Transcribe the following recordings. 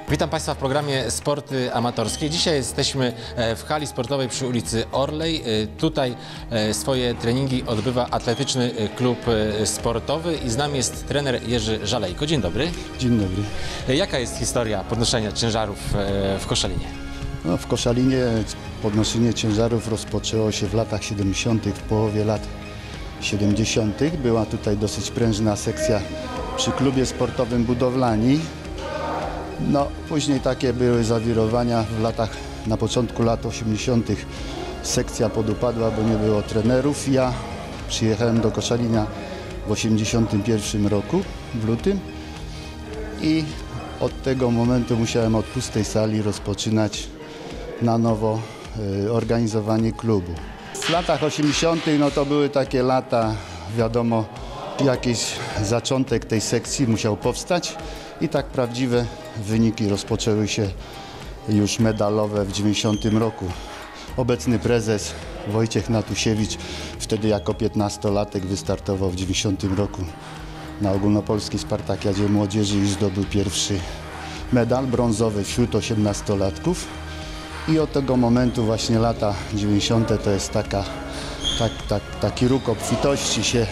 Witam Państwa w programie Sporty Amatorskie. Dzisiaj jesteśmy w hali sportowej przy ulicy Orlej. Tutaj swoje treningi odbywa Atletyczny Klub Sportowy i z nami jest trener Jerzy Żalejko. Dzień dobry. Dzień dobry. Jaka jest historia podnoszenia ciężarów w Koszalinie? No, w Koszalinie podnoszenie ciężarów rozpoczęło się w latach 70., w połowie lat 70. Była tutaj dosyć prężna sekcja przy klubie sportowym Budowlani. No, później takie były zawirowania w latach, na początku lat 80. sekcja podupadła, bo nie było trenerów. Ja przyjechałem do Koszalina w 81 roku, w lutym, i od tego momentu musiałem od pustej sali rozpoczynać na nowo organizowanie klubu. W latach 80. no to były takie lata, wiadomo, jakiś zaczątek tej sekcji musiał powstać i tak prawdziwe wyniki rozpoczęły się już medalowe w 90 roku. Obecny prezes Wojciech Natusiewicz wtedy jako 15-latek wystartował w 90 roku na ogólnopolskiej Spartakiadzie Młodzieży i zdobył pierwszy medal brązowy wśród 18-latków. I od tego momentu właśnie lata 90. to jest taki róg obfitości się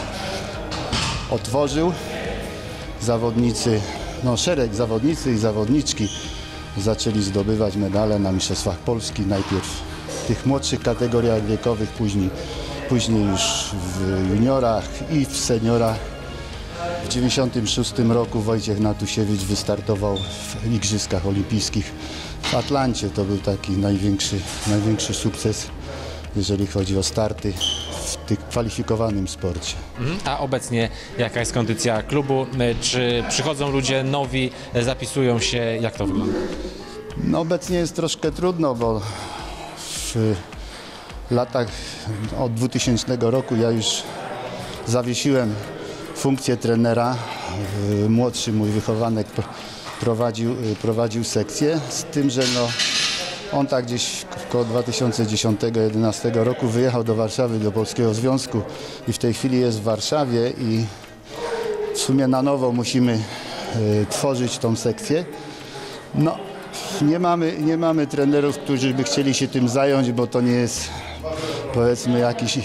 otworzył. Zawodnicy, no szereg zawodnicy i zawodniczki zaczęli zdobywać medale na Mistrzostwach Polski. Najpierw w tych młodszych kategoriach wiekowych, później już w juniorach i w seniorach. W 96 roku Wojciech Natusiewicz wystartował w Igrzyskach Olimpijskich w Atlancie. To był taki największy sukces, jeżeli chodzi o starty w tym kwalifikowanym sporcie. A obecnie jaka jest kondycja klubu? Czy przychodzą ludzie nowi, zapisują się? Jak to wygląda? No, obecnie jest troszkę trudno, bo w latach od 2000 roku ja już zawiesiłem funkcję trenera. Młodszy mój wychowanek prowadził sekcję, z tym, że no, on tak gdzieś około 2010-2011 roku wyjechał do Warszawy, do Polskiego Związku i w tej chwili jest w Warszawie i w sumie na nowo musimy tworzyć tą sekcję. No, nie mamy trenerów, którzy by chcieli się tym zająć, bo to nie jest, powiedzmy, jakiś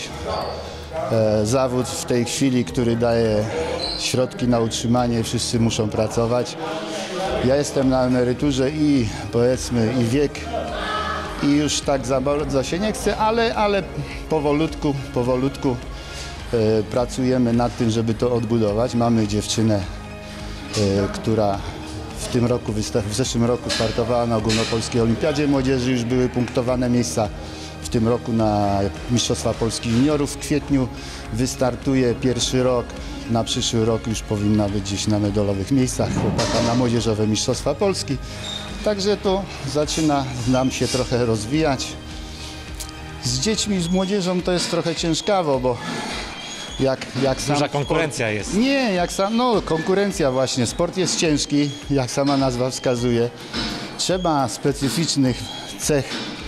zawód w tej chwili, który daje środki na utrzymanie. Wszyscy muszą pracować. Ja jestem na emeryturze i powiedzmy i wiek i już tak za bardzo się nie chce, ale powolutku pracujemy nad tym, żeby to odbudować. Mamy dziewczynę, która w zeszłym roku startowała na ogólnopolskiej Olimpiadzie Młodzieży. Już były punktowane miejsca w tym roku na Mistrzostwa Polski Juniorów. W kwietniu wystartuje pierwszy rok. Na przyszły rok już powinna być gdzieś na medalowych miejscach. Chłopaka na młodzieżowe Mistrzostwa Polski. Także to zaczyna nam się trochę rozwijać. Z dziećmi, z młodzieżą to jest trochę ciężkawo, bo jak sam Duża konkurencja jest. Nie, konkurencja właśnie. Sport jest ciężki, jak sama nazwa wskazuje. Trzeba specyficznych cech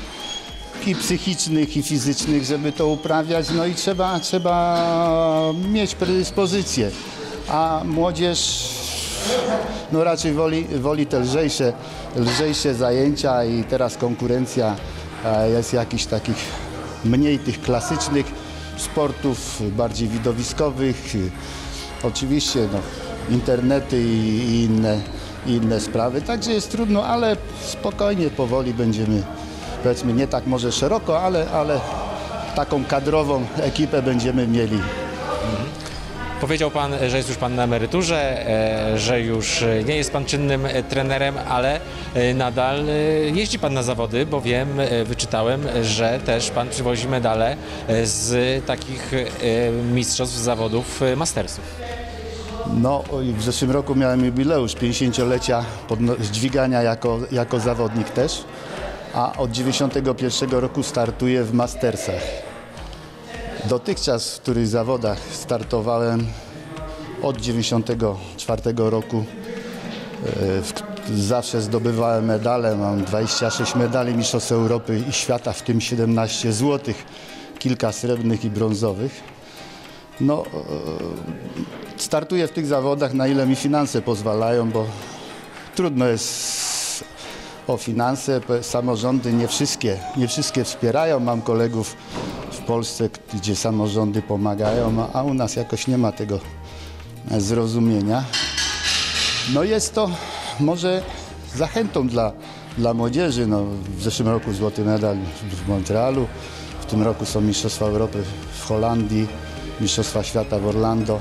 i psychicznych, i fizycznych, żeby to uprawiać, no i trzeba mieć predyspozycję. A młodzież no raczej woli te lżejsze zajęcia i teraz konkurencja jest jakichś takich mniej tych klasycznych sportów, bardziej widowiskowych. Oczywiście no, internety i inne sprawy, także jest trudno, ale spokojnie, powoli będziemy, powiedzmy, nie tak może szeroko, ale taką kadrową ekipę będziemy mieli. Powiedział Pan, że jest już Pan na emeryturze, że już nie jest Pan czynnym trenerem, ale nadal jeździ Pan na zawody, bo wiem, wyczytałem, że też Pan przywozi medale z takich mistrzostw zawodów mastersów. No, w zeszłym roku miałem jubileusz 50-lecia dźwigania jako zawodnik też, a od 91 roku startuję w mastersach. Dotychczas w których zawodach startowałem od 94 roku. Zawsze zdobywałem medale. Mam 26 medali Mistrzostw Europy i Świata, w tym 17 złotych, kilka srebrnych i brązowych. No, startuję w tych zawodach, na ile mi finanse pozwalają, bo trudno jest o finanse. Samorządy nie wszystkie wspierają. Mam kolegów w Polsce, gdzie samorządy pomagają, a u nas jakoś nie ma tego zrozumienia. No jest to może zachętą dla młodzieży. No, w zeszłym roku złoty medal w Montrealu, w tym roku są Mistrzostwa Europy w Holandii, Mistrzostwa Świata w Orlando.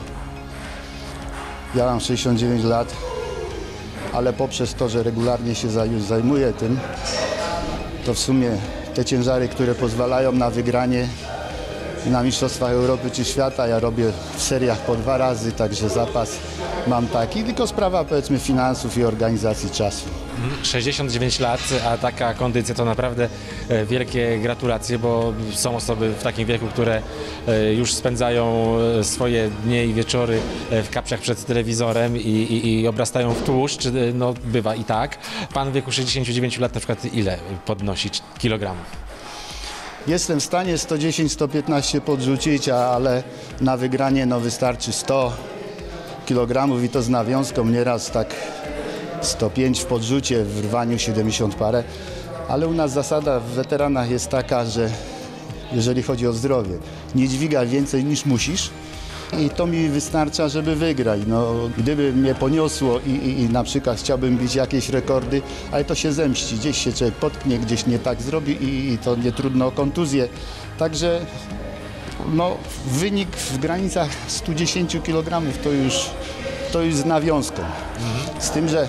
Ja mam 69 lat, ale poprzez to, że regularnie się już zajmuję tym, to w sumie te ciężary, które pozwalają na wygranie na Mistrzostwach Europy czy Świata, ja robię w seriach po 2 razy, także zapas mam taki, tylko sprawa powiedzmy finansów i organizacji czasu. 69 lat, a taka kondycja to naprawdę wielkie gratulacje, bo są osoby w takim wieku, które już spędzają swoje dnie i wieczory w kapciach przed telewizorem i obrastają w tłuszcz, no bywa i tak. Pan w wieku 69 lat na przykład ile podnosi kilogramów? Jestem w stanie 110-115 podrzucić, ale na wygranie no, wystarczy 100 kg i to z nawiązką, nieraz tak 105 w podrzucie, w rwaniu 70 parę. Ale u nas zasada w weteranach jest taka, że jeżeli chodzi o zdrowie, nie dźwigaj więcej niż musisz i to mi wystarcza, żeby wygrać. No, gdyby mnie poniosło i na przykład chciałbym bić jakieś rekordy, ale to się zemści, gdzieś się człowiek potknie, gdzieś nie tak zrobi i to nie trudno o kontuzję. Także no, wynik w granicach 110 kg to już z nawiązką. Z tym, że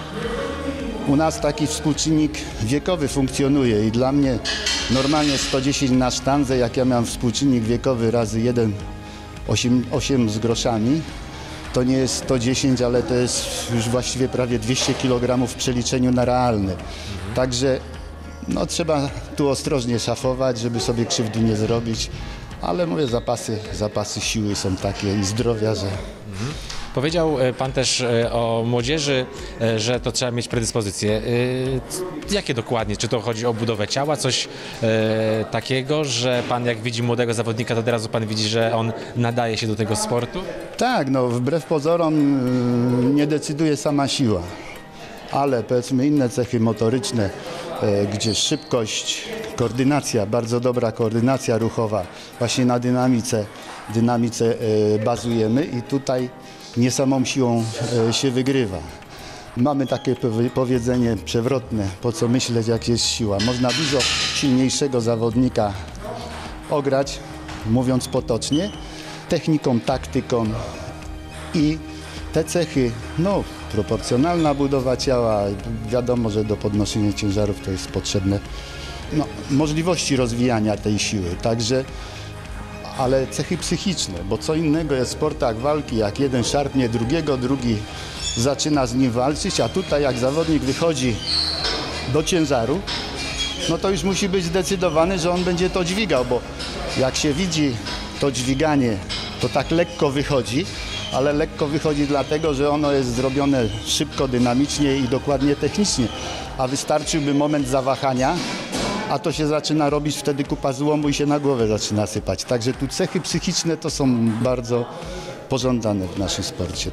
u nas taki współczynnik wiekowy funkcjonuje i dla mnie normalnie 110 na sztandze, jak ja mam współczynnik wiekowy razy 1, 8 z groszami, to nie jest 110, ale to jest już właściwie prawie 200 kg w przeliczeniu na realne. Także no, trzeba tu ostrożnie szafować, żeby sobie krzywdy nie zrobić, ale mówię, zapasy siły są takie i zdrowia, że... Powiedział Pan też o młodzieży, że to trzeba mieć predyspozycje. Jakie dokładnie? Czy to chodzi o budowę ciała? Coś takiego, że Pan jak widzi młodego zawodnika, to od razu Pan widzi, że on nadaje się do tego sportu? Tak, no wbrew pozorom nie decyduje sama siła, ale powiedzmy inne cechy motoryczne, gdzie szybkość, koordynacja, bardzo dobra koordynacja ruchowa, właśnie na dynamice bazujemy i tutaj nie samą siłą się wygrywa. Mamy takie powiedzenie przewrotne, po co myśleć, jak jest siła. Można dużo silniejszego zawodnika ograć, mówiąc potocznie, techniką, taktyką i te cechy, no proporcjonalna budowa ciała, wiadomo, że do podnoszenia ciężarów to jest potrzebne, no, możliwości rozwijania tej siły, także ale cechy psychiczne, bo co innego jest w sportach walki, jak jeden szarpnie drugiego, drugi zaczyna z nim walczyć, a tutaj jak zawodnik wychodzi do ciężaru, no to już musi być zdecydowany, że on będzie to dźwigał, bo jak się widzi to dźwiganie, to tak lekko wychodzi, ale lekko wychodzi dlatego, że ono jest zrobione szybko, dynamicznie i dokładnie technicznie, a wystarczyłby moment zawahania, a to się zaczyna robić wtedy kupa złomu i się na głowę zaczyna sypać. Także tu cechy psychiczne to są bardzo pożądane w naszym sporcie.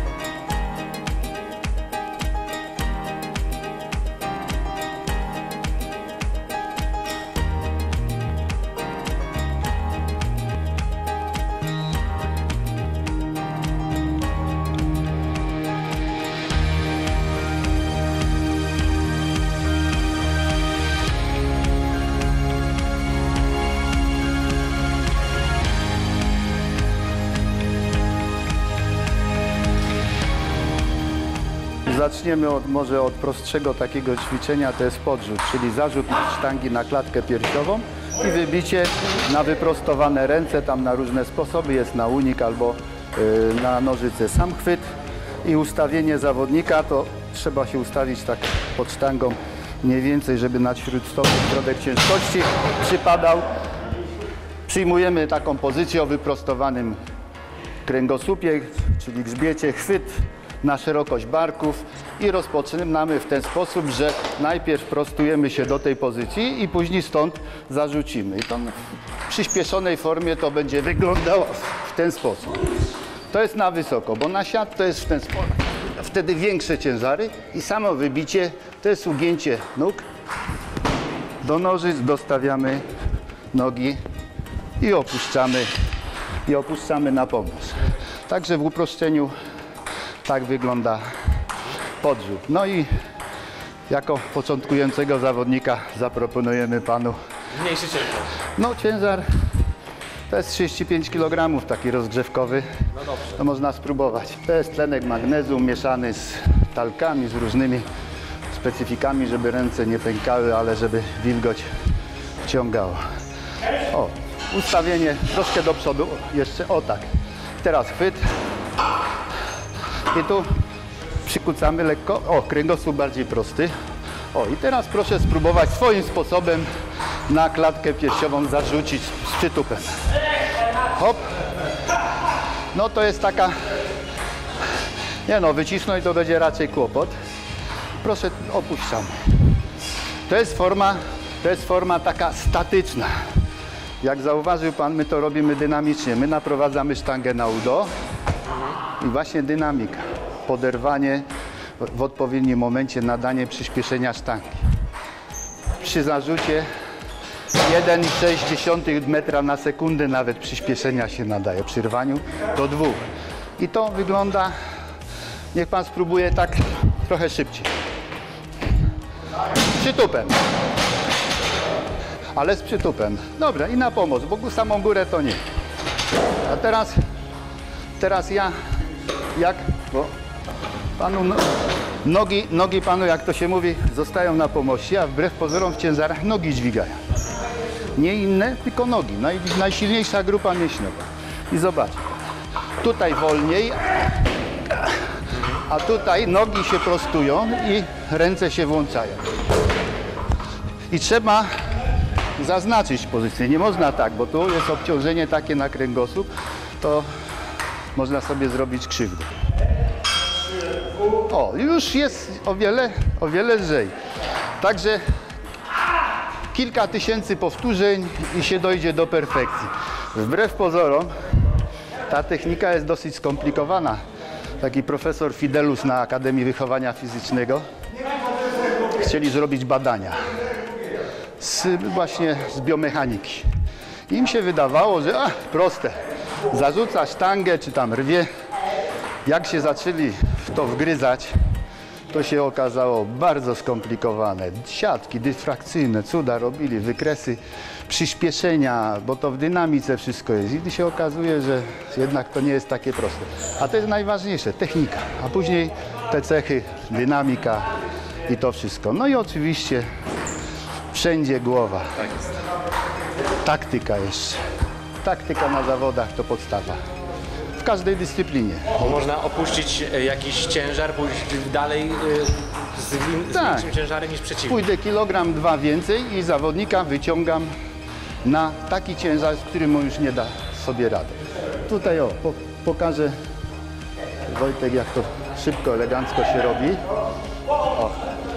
Zaczniemy może od prostszego takiego ćwiczenia, to jest podrzut, czyli zarzut sztangi na klatkę piersiową i wybicie na wyprostowane ręce, tam na różne sposoby, jest na unik albo na nożyce. Sam chwyt i ustawienie zawodnika, to trzeba się ustawić tak pod sztangą mniej więcej, żeby na śródstopy środek ciężkości przypadał. Przyjmujemy taką pozycję o wyprostowanym kręgosłupie, czyli grzbiecie, chwyt na szerokość barków i rozpoczynamy w ten sposób, że najpierw prostujemy się do tej pozycji i później stąd zarzucimy. I to w przyspieszonej formie to będzie wyglądało w ten sposób. To jest na wysoko, bo na siat to jest w wtedy większe ciężary i samo wybicie to jest ugięcie nóg. Do nożyc dostawiamy nogi i opuszczamy na pomoc. Także w uproszczeniu tak wygląda podrzut. No i jako początkującego zawodnika zaproponujemy panu Mniejszy ciężar. no ciężar to jest 35 kg, taki rozgrzewkowy. No dobrze. To można spróbować. To jest tlenek magnezu mieszany z talkami, z różnymi specyfikami, żeby ręce nie pękały, ale żeby wilgoć wciągało. O, ustawienie troszkę do przodu, jeszcze o tak. Teraz chwyt i tu przykucamy lekko. O, kręgosłup bardziej prosty. O, i teraz proszę spróbować swoim sposobem na klatkę piersiową zarzucić z przytupem. Hop. No to jest taka, nie no, wycisnąć to będzie raczej kłopot. Proszę, opuszczamy. To jest forma taka statyczna. Jak zauważył pan, my to robimy dynamicznie. My naprowadzamy sztangę na udo i właśnie dynamika. Poderwanie w odpowiednim momencie, nadanie przyspieszenia sztangi. Przy zarzucie 1,6 metra na sekundę nawet przyspieszenia się nadaje. Przy rwaniu do 2. I to wygląda, niech pan spróbuje tak trochę szybciej. Z przytupem. Ale z przytupem. Dobra, i na pomoc, bo samą górę to nie. A teraz ja, bo panu nogi panu, jak to się mówi, zostają na pomości, a wbrew pozorom w ciężarach nogi dźwigają. Nie inne, tylko nogi. Najsilniejsza grupa mięśniowa. I zobacz, tutaj wolniej, a tutaj nogi się prostują i ręce się włączają. I trzeba zaznaczyć pozycję. Nie można tak, bo tu jest obciążenie takie na kręgosłup, to można sobie zrobić krzywdę. O, już jest o wiele lżej. Także kilka tysięcy powtórzeń i się dojdzie do perfekcji. Wbrew pozorom ta technika jest dosyć skomplikowana. Taki profesor Fidelus na Akademii Wychowania Fizycznego chcieli zrobić badania właśnie z biomechaniki. Im się wydawało, że proste, zarzuca sztangę czy tam rwie. Jak się zaczęli w to wgryzać, to się okazało bardzo skomplikowane. Siatki dyfrakcyjne, cuda robili, wykresy, przyspieszenia, bo to w dynamice wszystko jest. I się okazuje, że jednak to nie jest takie proste. A to jest najważniejsze, technika, a później te cechy, dynamika i to wszystko. No i oczywiście wszędzie głowa. Tak jest. Taktyka jeszcze. Taktyka na zawodach to podstawa. W każdej dyscyplinie. Bo można opuścić jakiś ciężar, pójść dalej z Tak. większym ciężarem niż przeciwnik. Pójdę kilogram, 2 więcej i zawodnika wyciągam na taki ciężar, z którym on już nie da sobie rady. Tutaj pokażę, Wojtek, jak to szybko, elegancko się robi. O.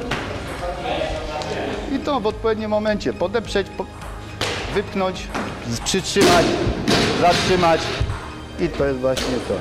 I to w odpowiednim momencie podeprzeć, wypchnąć, przytrzymać, zatrzymać i to jest właśnie to.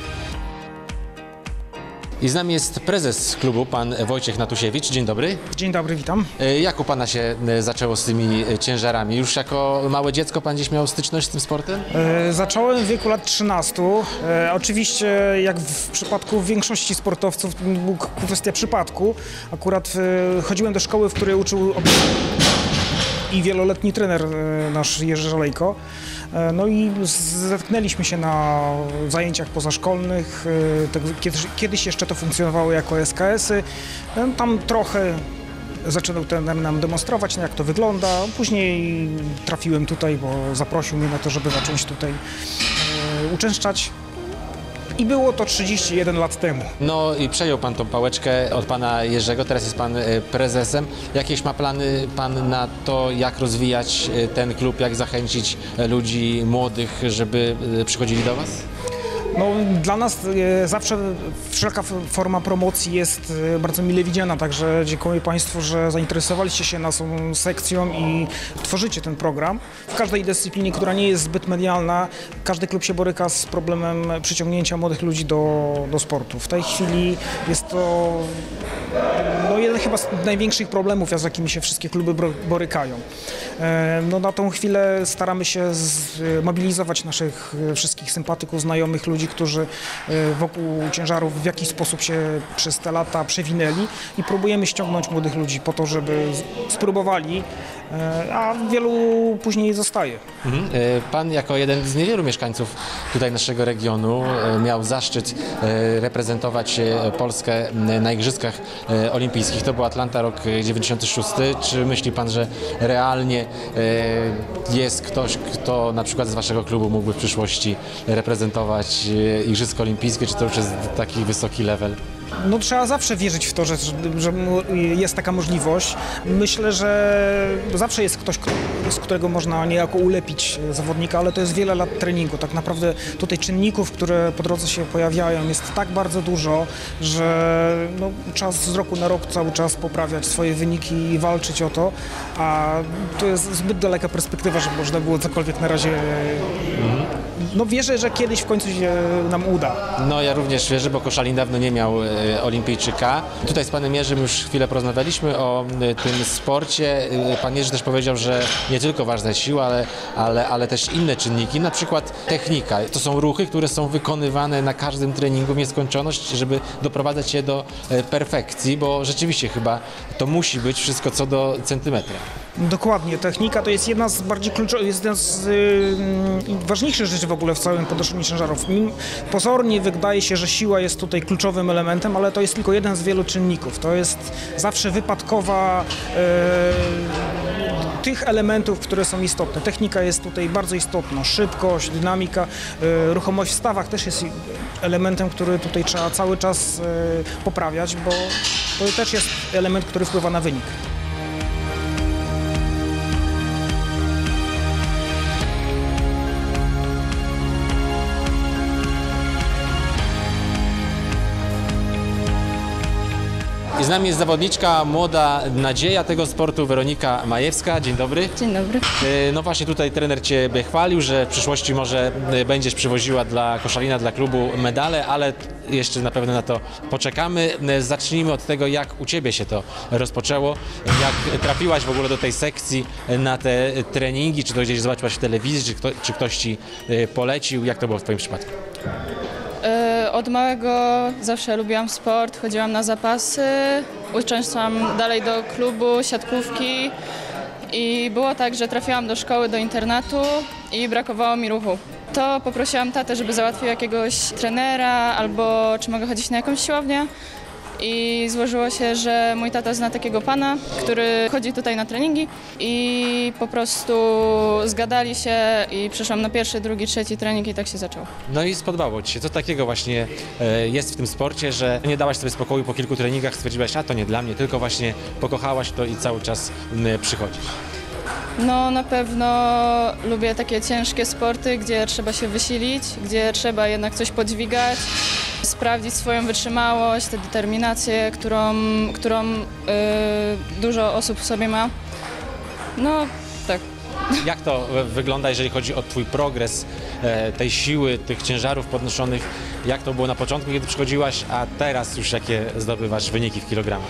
I z nami jest prezes klubu, pan Wojciech Natusiewicz. Dzień dobry. Dzień dobry, witam. Jak u pana się zaczęło z tymi ciężarami? Już jako małe dziecko pan gdzieś miał styczność z tym sportem? Zacząłem w wieku lat 13. Oczywiście, jak w przypadku większości sportowców, to była kwestia przypadku. Akurat chodziłem do szkoły, w której uczył i wieloletni trener nasz Jerzy Żalejko. No i zetknęliśmy się na zajęciach pozaszkolnych. Kiedyś jeszcze to funkcjonowało jako SKS-y. Tam trochę zaczynał trener nam demonstrować, jak to wygląda. Później trafiłem tutaj, bo zaprosił mnie na to, żeby zacząć tutaj uczęszczać. I było to 31 lat temu. No i przejął pan tą pałeczkę od pana Jerzego, teraz jest pan prezesem. Jakieś ma plany pan na to, jak rozwijać ten klub, jak zachęcić ludzi młodych, żeby przychodzili do was? No, dla nas zawsze wszelka forma promocji jest bardzo mile widziana, także dziękuję Państwu, że zainteresowaliście się naszą sekcją i tworzycie ten program. W każdej dyscyplinie, która nie jest zbyt medialna, każdy klub się boryka z problemem przyciągnięcia młodych ludzi do sportu. W tej chwili jest to jeden chyba z największych problemów, z jakimi się wszystkie kluby borykają. No, na tą chwilę staramy się zmobilizować naszych wszystkich sympatyków, znajomych ludzi, którzy wokół ciężarów w jakiś sposób się przez te lata przewinęli i próbujemy ściągnąć młodych ludzi po to, żeby spróbowali, a wielu później zostaje. Pan jako jeden z niewielu mieszkańców tutaj naszego regionu miał zaszczyt reprezentować Polskę na Igrzyskach Olimpijskich. To był Atlanta rok 96. Czy myśli Pan, że realnie jest ktoś, kto na przykład z Waszego klubu mógłby w przyszłości reprezentować Igrzyska Olimpijskie, czy to już jest taki wysoki level? No, trzeba zawsze wierzyć w to, że jest taka możliwość. Myślę, że zawsze jest ktoś, z którego można niejako ulepić zawodnika, ale to jest wiele lat treningu. Tak naprawdę tutaj czynników, które po drodze się pojawiają, jest tak bardzo dużo, że no, trzeba z roku na rok cały czas poprawiać swoje wyniki i walczyć o to, a to jest zbyt daleka perspektywa, żeby można było cokolwiek na razie... No, wierzę, że kiedyś w końcu się nam uda. No, ja również wierzę, bo Koszalin dawno nie miał olimpijczyka. Tutaj z Panem Jerzym już chwilę porozmawialiśmy o tym sporcie. Pan Jerzy też powiedział, że nie tylko ważna jest siła, ale też inne czynniki, na przykład technika. To są ruchy, które są wykonywane na każdym treningu w nieskończoność, żeby doprowadzać je do perfekcji, bo rzeczywiście chyba to musi być wszystko co do centymetra. Dokładnie, technika to jest jedna z bardziej kluczowych, jest jedna z ważniejszych rzeczy w ogóle w całym podnoszeniu ciężarów. Pozornie wydaje się, że siła jest tutaj kluczowym elementem, ale to jest tylko jeden z wielu czynników. To jest zawsze wypadkowa tych elementów, które są istotne. Technika jest tutaj bardzo istotna, szybkość, dynamika, ruchomość w stawach też jest elementem, który tutaj trzeba cały czas poprawiać, bo to też jest element, który wpływa na wynik. I z nami jest zawodniczka, młoda nadzieja tego sportu, Weronika Majewska. Dzień dobry. Dzień dobry. No właśnie tutaj trener Ciebie chwalił, że w przyszłości może będziesz przywoziła dla Koszalina, dla klubu medale, ale jeszcze na pewno na to poczekamy. Zacznijmy od tego, jak u Ciebie się to rozpoczęło, jak trafiłaś w ogóle do tej sekcji na te treningi, czy to gdzieś zobaczyłaś w telewizji, czy ktoś Ci polecił, jak to było w Twoim przypadku? Od małego zawsze lubiłam sport, chodziłam na zapasy, uczęszczałam dalej do klubu, siatkówki i było tak, że trafiłam do szkoły, do internatu i brakowało mi ruchu. To poprosiłam tatę, żeby załatwił jakiegoś trenera albo czy mogę chodzić na jakąś siłownię. I złożyło się, że mój tata zna takiego pana, który chodzi tutaj na treningi i po prostu zgadali się i przyszłam na pierwszy, drugi, trzeci trening i tak się zaczęło. No i spodobało Ci się. Co takiego właśnie jest w tym sporcie, że nie dałaś sobie spokoju po kilku treningach, stwierdziłaś, a to nie dla mnie, tylko właśnie pokochałaś to i cały czas przychodzisz? No na pewno lubię takie ciężkie sporty, gdzie trzeba się wysilić, gdzie trzeba jednak coś podźwigać, sprawdzić swoją wytrzymałość, tę determinację, którą dużo osób w sobie ma. No tak. Jak to wygląda, jeżeli chodzi o Twój progres tej siły, tych ciężarów podnoszonych? Jak to było na początku, kiedy przychodziłaś, a teraz już jakie zdobywasz wyniki w kilogramach?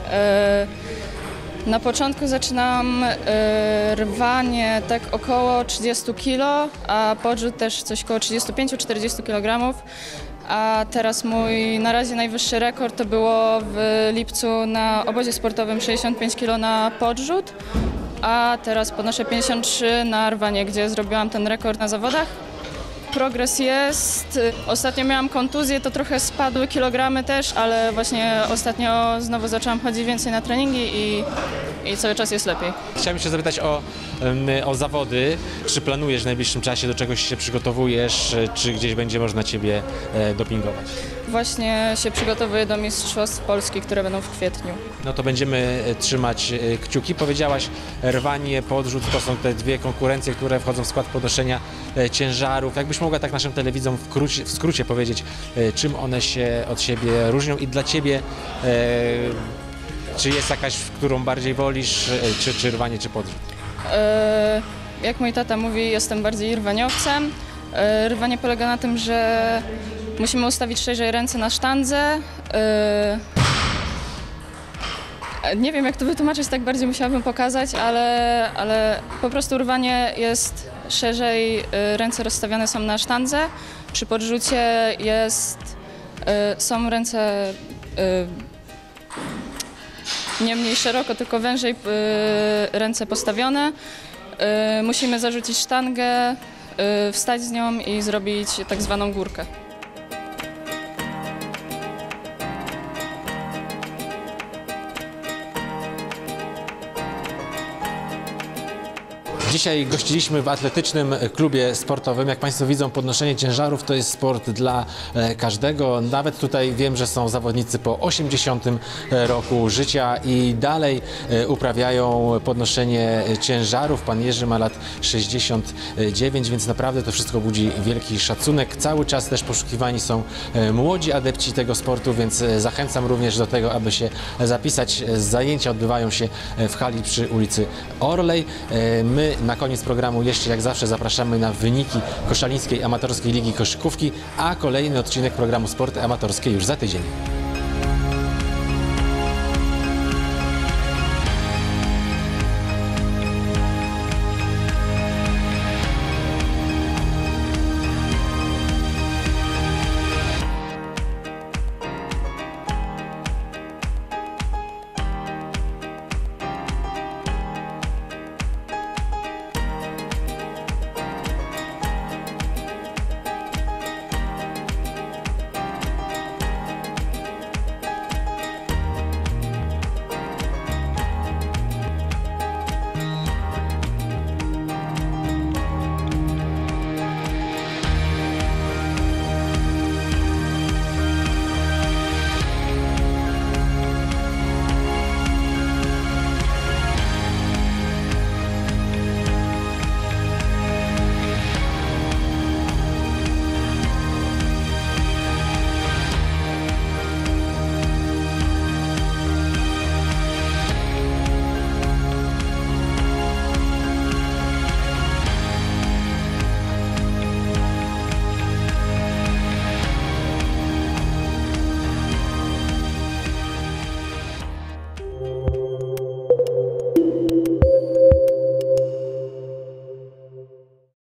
Na początku zaczynałam rwanie tak około 30 kg, a podrzut też coś około 35-40 kg. A teraz mój na razie najwyższy rekord to było w lipcu na obozie sportowym 65 kg na podrzut, a teraz podnoszę 53 na rwanie, gdzie zrobiłam ten rekord na zawodach. Progres jest. Ostatnio miałam kontuzję, to trochę spadły kilogramy też, ale właśnie ostatnio znowu zaczęłam chodzić więcej na treningi i cały czas jest lepiej. Chciałem się zapytać o zawody. Czy planujesz w najbliższym czasie, do czegoś się przygotowujesz, czy gdzieś będzie można Ciebie dopingować? właśnie się przygotowuję do Mistrzostw Polski, które będą w kwietniu. No to będziemy trzymać kciuki. Powiedziałaś, rwanie, podrzut to są te dwie konkurencje, które wchodzą w skład podnoszenia ciężarów. Jakbyś mogła tak naszym telewidzom w skrócie powiedzieć, czym one się od siebie różnią i dla Ciebie czy jest jakaś, którą bardziej wolisz, czy rwanie, czy podrzut? Jak mój tata mówi, jestem bardziej rwaniowcem. Rwanie polega na tym, że musimy ustawić szerzej ręce na sztandze. Nie wiem, jak to wytłumaczyć, tak bardziej musiałabym pokazać, ale po prostu rwanie jest szerzej, ręce rozstawiane są na sztandze. Przy podrzucie są ręce nie mniej szeroko, tylko wężej ręce postawione. Musimy zarzucić sztangę, wstać z nią i zrobić tak zwaną górkę. Dzisiaj gościliśmy w atletycznym klubie sportowym. Jak Państwo widzą, podnoszenie ciężarów to jest sport dla każdego. Nawet tutaj wiem, że są zawodnicy po 80 roku życia i dalej uprawiają podnoszenie ciężarów. Pan Jerzy ma lat 69, więc naprawdę to wszystko budzi wielki szacunek. Cały czas też poszukiwani są młodzi adepci tego sportu, więc zachęcam również do tego, aby się zapisać. Zajęcia odbywają się w hali przy ulicy Orlej. My na koniec programu jeszcze jak zawsze zapraszamy na wyniki Koszalińskiej Amatorskiej Ligi Koszykówki, a kolejny odcinek programu Sporty Amatorskie już za tydzień.